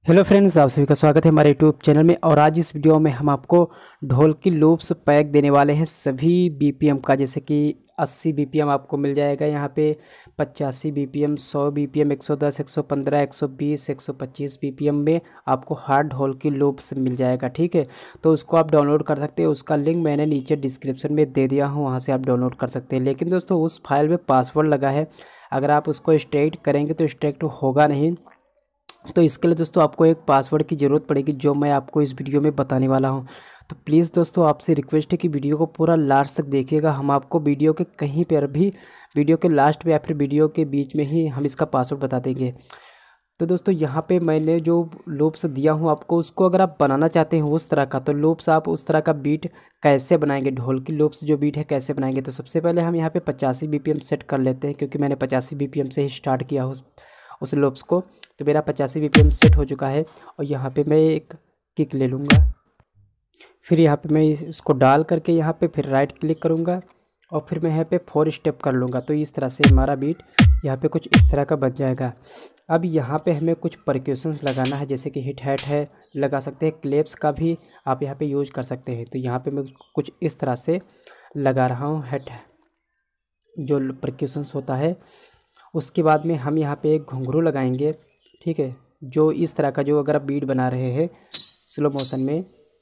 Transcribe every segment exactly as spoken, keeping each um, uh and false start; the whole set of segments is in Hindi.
हेलो फ्रेंड्स, आप सभी का स्वागत है हमारे यूट्यूब चैनल में। और आज इस वीडियो में हम आपको ढोल की लूप्स पैक देने वाले हैं सभी बीपीएम का। जैसे कि अस्सी बीपीएम आपको मिल जाएगा यहाँ पे, पचासी बीपीएम, सौ बीपीएम, एक सौ दस, एक सौ पंद्रह, एक सौ बीस, एक सौ पच्चीस बीपीएम में आपको हार्ड ढोल की लूप्स मिल जाएगा। ठीक है, तो उसको आप डाउनलोड कर सकते हैं। उसका लिंक मैंने नीचे डिस्क्रिप्शन में दे दिया हूँ, वहाँ से आप डाउनलोड कर सकते हैं। लेकिन दोस्तों उस फाइल में पासवर्ड लगा है, अगर आप उसको एक्सट्रैक्ट करेंगे तो एक्सट्रैक्ट होगा नहीं। तो इसके लिए दोस्तों आपको एक पासवर्ड की ज़रूरत पड़ेगी, जो मैं आपको इस वीडियो में बताने वाला हूं। तो प्लीज़ दोस्तों आपसे रिक्वेस्ट है कि वीडियो को पूरा लास्ट तक देखिएगा। हम आपको वीडियो के कहीं पर भी, वीडियो के लास्ट में या फिर वीडियो के बीच में ही हम इसका पासवर्ड बता देंगे। तो दोस्तों यहाँ पे मैंने जो लूप्स दिया हूँ आपको, उसको अगर आप बनाना चाहते हैं उस तरह का, तो लूप्स आप उस तरह का बीट कैसे बनाएंगे, ढोल की लूप्स जो बीट है कैसे बनाएंगे। तो सबसे पहले हम यहाँ पे पचासी बीपीएम सेट कर लेते हैं, क्योंकि मैंने पचासी बीपीएम से ही स्टार्ट किया उस उस लूप्स को। तो मेरा पचासी बीपीएम सेट हो चुका है। और यहाँ पे मैं एक किक ले लूँगा, फिर यहाँ पे मैं इसको डाल करके यहाँ पे फिर राइट क्लिक करूँगा और फिर मैं यहाँ पे फोर स्टेप कर लूँगा। तो इस तरह से हमारा बीट यहाँ पे कुछ इस तरह का बन जाएगा। अब यहाँ पे हमें कुछ परक्यूशंस लगाना है, जैसे कि हिट हैट है, लगा सकते हैं। क्लेप्स का भी आप यहाँ पे यूज कर सकते हैं। तो यहाँ पे मैं कुछ इस तरह से लगा रहा हूँ हेट जो परक्यूशंस होता है। उसके बाद में हम यहाँ पे एक घुंघरू लगाएंगे, ठीक है, जो इस तरह का, जो अगर आप बीट बना रहे हैं स्लो मोशन में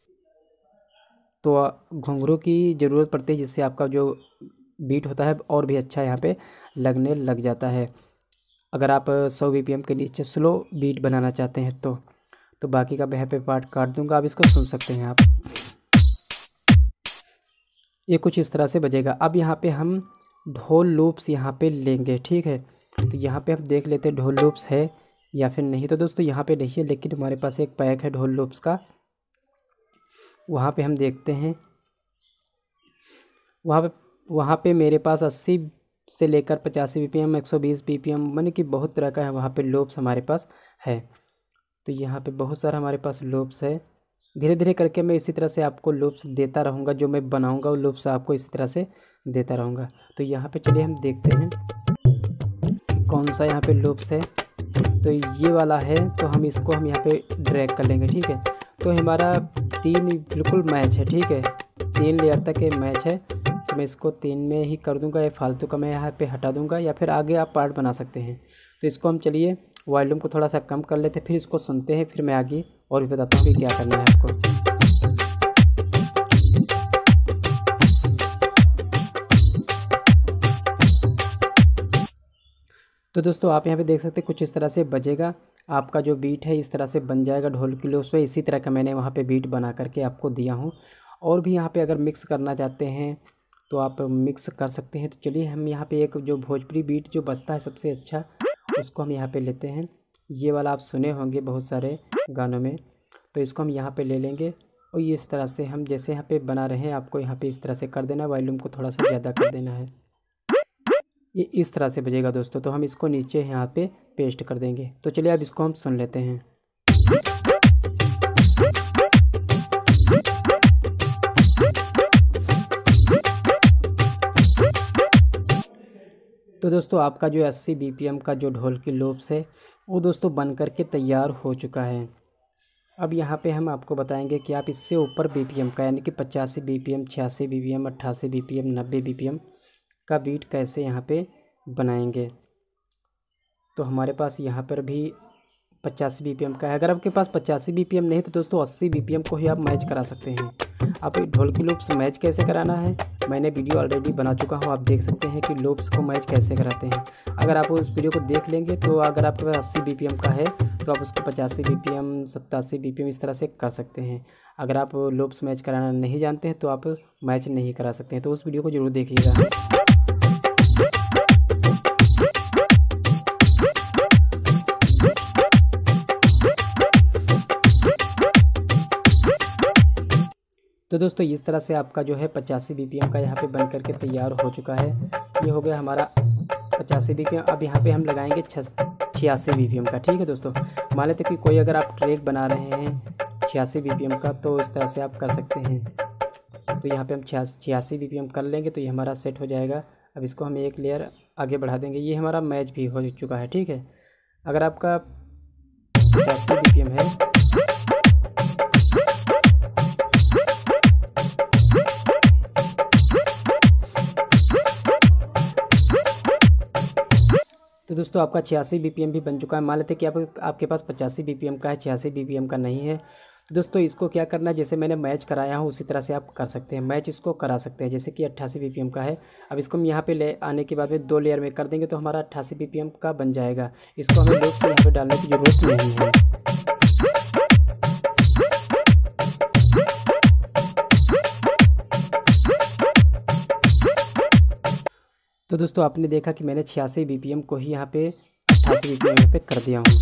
तो घुंघरू की ज़रूरत पड़ती है, जिससे आपका जो बीट होता है और भी अच्छा यहाँ पे लगने लग जाता है। अगर आप सौ बीपीएम के नीचे स्लो बीट बनाना चाहते हैं तो तो बाकी का मैं यहाँ पे पार्ट काट दूंगा, आप इसको सुन सकते हैं। आप ये कुछ इस तरह से बजेगा। अब यहाँ पे हम ढोल लूप्स यहाँ पे लेंगे, ठीक है। तो यहाँ पे हम देख लेते हैं ढोल लूप्स है या फिर नहीं। तो दोस्तों यहाँ पे नहीं है, लेकिन हमारे पास एक पैक है ढोल लूप्स का, वहाँ पे हम देखते हैं। वहाँ पे वहाँ पे मेरे पास अस्सी से लेकर पचासी बीपीएम, एक सौ बीस बीपीएम, माने कि बहुत तरह का है वहाँ पे लूप्स हमारे पास है। तो यहाँ पे बहुत सारा हमारे पास लूप्स है। धीरे धीरे करके मैं इसी तरह से आपको लूप्स देता रहूँगा, जो मैं बनाऊँगा वो लूप्स आपको इसी तरह से देता रहूँगा। तो यहाँ पे चलिए हम देखते हैं कौन सा यहाँ पे लूप्स है। तो ये वाला है, तो हम इसको हम यहाँ पे ड्रैग कर लेंगे, ठीक है। तो हमारा तीन बिल्कुल मैच है, ठीक है, तीन लेयर तक ये मैच है। तो मैं इसको तीन में ही कर दूंगा, या फालतू का मैं यहाँ पे हटा दूंगा, या फिर आगे आप पार्ट बना सकते हैं। तो इसको हम चलिए वॉल्यूम को थोड़ा सा कम कर लेते हैं, फिर इसको सुनते हैं, फिर मैं आगे और भी बताता हूँ कि क्या करना है आपको। तो दोस्तों आप यहाँ पे देख सकते हैं कुछ इस तरह से बजेगा, आपका जो बीट है इस तरह से बन जाएगा ढोल की लूप्स पे। इसी तरह का मैंने वहाँ पे बीट बना करके आपको दिया हूँ। और भी यहाँ पे अगर मिक्स करना चाहते हैं तो आप मिक्स कर सकते हैं। तो चलिए हम यहाँ पे एक जो भोजपुरी बीट जो बजता है सबसे अच्छा, उसको हम यहाँ पे लेते हैं। ये वाला आप सुने होंगे बहुत सारे गानों में, तो इसको हम यहाँ पे ले लेंगे। और ये इस तरह से हम जैसे यहाँ पे बना रहे हैं, आपको यहाँ पे इस तरह से कर देना, वॉल्यूम को थोड़ा सा ज़्यादा कर देना है। ये इस तरह से बजेगा दोस्तों। तो हम इसको नीचे यहाँ पे पेस्ट कर देंगे। तो चलिए अब इसको हम सुन लेते हैं। तो दोस्तों आपका जो अस्सी बीपीएम का जो ढोल की लूप्स है वो दोस्तों बन करके तैयार हो चुका है। अब यहाँ पे हम आपको बताएंगे कि आप इससे ऊपर बीपीएम का, यानी कि पचासी बीपीएम, छियासी बीपीएम, अट्ठासी बीपीएम, नब्बे बीपीएम का बीट कैसे यहाँ पे बनाएंगे। तो हमारे पास यहाँ पर भी पचासी बीपीएम का है। अगर आपके पास पचासी बीपीएम नहीं तो दोस्तों अस्सी बीपीएम को ही आप मैच करा सकते हैं। आप ढोल की लूप्स मैच कैसे कराना है मैंने वीडियो ऑलरेडी बना चुका हूँ, आप देख सकते हैं कि लूप्स को मैच कैसे कराते हैं। अगर आप उस वीडियो को देख लेंगे तो अगर आपके पास अस्सी बीपीएम का है तो आप उसको पचासी बीपीएम, सत्तासी बीपीएम इस तरह से कर सकते हैं। अगर आप लूप्स मैच कराना नहीं जानते हैं तो आप मैच नहीं करा सकते हैं। तो उस वीडियो को ज़रूर देखिएगा। तो दोस्तों इस तरह से आपका जो है पचासी बीपीएम का यहाँ पे बन करके तैयार हो चुका है। ये हो गया हमारा पचासी बीपीएम। अब यहाँ पे हम लगाएंगे छियासी बीपीएम का, ठीक है दोस्तों। मान लेते कि कोई अगर आप ट्रैक बना रहे हैं छियासी बीपीएम का, तो इस तरह से आप कर सकते हैं। तो यहाँ पे हम छियासी बीपीएम कर लेंगे तो ये हमारा सेट हो जाएगा। अब इसको हम एक लेयर आगे बढ़ा देंगे। ये हमारा मैच भी हो चुका है, ठीक है। अगर आपका पचासी बीपीएम है। तो दोस्तों आपका छियासी बीपीएम भी बन चुका है। मान लेते हैं कि आप आपके पास पचासी बीपीएम का है, छियासी बीपीएम का नहीं है। तो दोस्तों इसको क्या करना है, जैसे मैंने मैच कराया हूँ उसी तरह से आप कर सकते हैं, मैच इसको करा सकते हैं। जैसे कि अट्ठासी बीपीएम का है, अब इसको हम यहाँ पे ले आने के बाद में दो लेयर में कर देंगे तो हमारा अट्ठासी बीपीएम का बन जाएगा। इसको हमें लूप से यहाँ पे डालने की ज़रूरत नहीं है। तो दोस्तों आपने देखा कि मैंने छियासी बीपीएम को ही यहाँ पे अट्ठासी बीपीएम यहाँ पे कर दिया हूँ।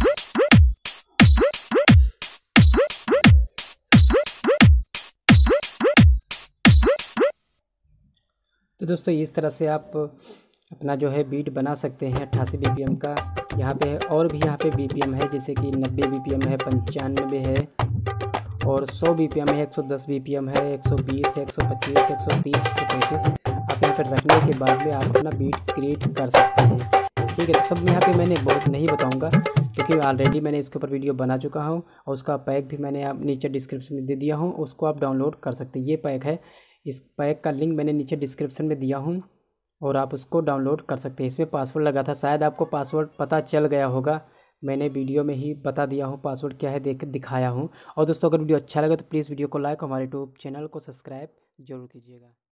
तो दोस्तों इस तरह से आप अपना जो है बीट बना सकते हैं अट्ठासी बीपीएम का। यहाँ पे और भी यहाँ पे बीपीएम है, जैसे कि नब्बे बीपीएम है, पंचानवे है और सौ बीपीएम है, एक सौ दस बीपीएम है, एक सौ बीस है, एक सौ पच्चीस, एक सौ तीस, एक सौ पैंतीस। आप यहाँ पर रखने के बाद में आप अपना बीट क्रिएट कर सकते हैं। ठीक है, तो सब यहाँ पे मैंने बहुत नहीं बताऊँगा क्योंकि ऑलरेडी मैंने इसके ऊपर वीडियो बना चुका हूँ और उसका पैक भी मैंने आप नीचे डिस्क्रिप्शन में दे दिया हूँ, उसको आप डाउनलोड कर सकते हैं। ये पैक है, इस पैक का लिंक मैंने नीचे डिस्क्रिप्शन में दिया हूँ और आप उसको डाउनलोड कर सकते हैं। इसमें पासवर्ड लगा था, शायद आपको पासवर्ड पता चल गया होगा, मैंने वीडियो में ही बता दिया हूँ पासवर्ड क्या है, देख दिखाया हूँ। और दोस्तों अगर वीडियो अच्छा लगे तो प्लीज़ वीडियो को लाइक, हमारे यूट्यूब चैनल को सब्सक्राइब जरूर कीजिएगा।